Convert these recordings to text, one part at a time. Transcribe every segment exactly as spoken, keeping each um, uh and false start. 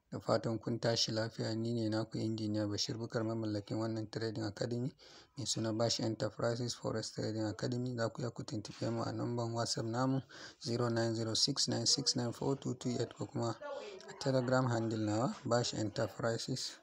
Da fatan kun tashi lafiya. Ni ne naku Injiniya Bashir Bukar, mamallakin wannan Trading Academy mai suna Bash Enterprises Forex Trading Academy. Za ku iya ku tuntuɓe mu a number WhatsApp namu zero nine zero six nine six nine four two two eight ko kuma a Telegram handle nawa Bash Enterprises.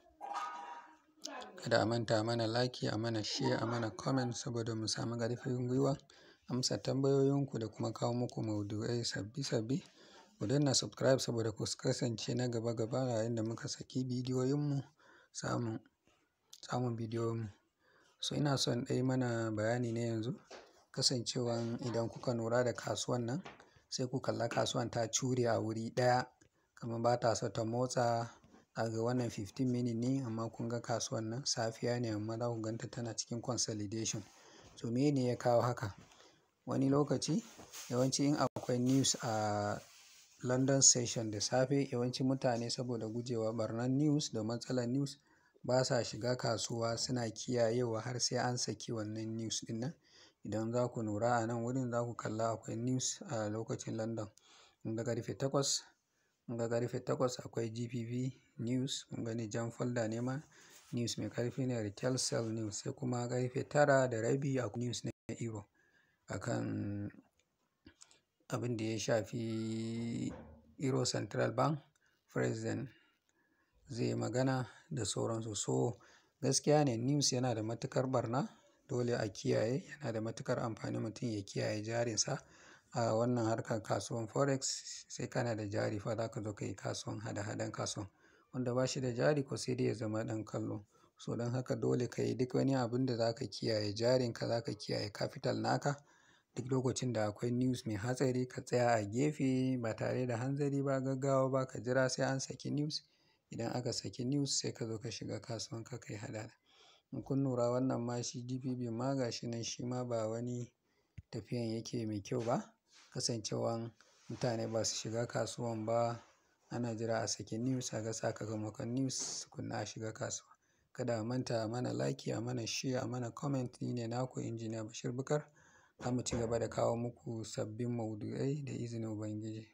Kada a manta mana like, a mana share, a mana comment saboda mu samu ƙarfin gwiwa amsa tambayoyinku da kuma kawo muku maudu'ai sabbi-sabbi. Ku danna subscribe saboda ku kasance na gaba-gaba yayin da muka saki bidiyoyinmu, samun, samun bidiyoyinmu. So ina son ɗai mana bayani ne yanzu, kasancewan idan kuka lura da kasuwan nan sai ku kalla kasuwan ta cure a wuri ɗaya kamar ba ta so ta motsa. Daga wannan fifteen minute ne amma kun ga kasuwan nan safiya ne amma za ku ganta tana cikin consolidation. So meye ne ya kawo haka? Wani lokaci yawanci in akwai news a London session da safe, yawanci mutane saboda gujewa ɓarnar news da matsalar news ba sa shiga kasuwa, suna kiyayewa har sai an saki wannan news ɗin nan. Idan za ku lura a nan wurin za ku kalla akwai news a lokacin London. Kun ga ƙarfe takwas, kun ga ƙarfe takwas akwai G P V news, kun gani jan folder ne ma news mai ƙarfi ne, retail sale news. Sai kuma ƙarfe tara da rabi akwai news na Euro akan abin da ya shafi Euro Central Bank President zai magana da sauransu. So gaskiya ne news yana da matuƙar ɓarna, dole a kiyaye. Yana da matuƙar amfani mutum ya kiyaye jarinsa a wannan harkar kasuwan Forex. Sai kana da jari fa za ka zo ka yi kasuwan hada-hadan kasuwan. Wanda ba shi da jari ko sai dai ya zama ɗan kallo. So don haka dole ka yi duk wani abun da za ka kiyaye jarinka, za ka kiyaye capital naka. Duk lokacin da akwai news mai hatsari ka tsaya a gefe ba tare da hanzari ba, gaggawa ba, ka jira sai an saki news. Idan aka saki news sai ka zo ka shiga kasuwan ka kai hada-hada. In kun lura wannan ma shi G P V ma ga shi nan shi ma ba wani tafiyan yake mai kyau ba. Kasancewan mutane ba su shiga kasuwan ba, ana jira a saki news, a ga sakamakon news tukunna a shiga kasuwa. Kada a manta a mana like, a mana share, a mana comment. Ni ne naku Injiniya Bashir Bukar. Za mu ci gaba da kawo muku sabbin maudu'ai da izinin Ubangiji.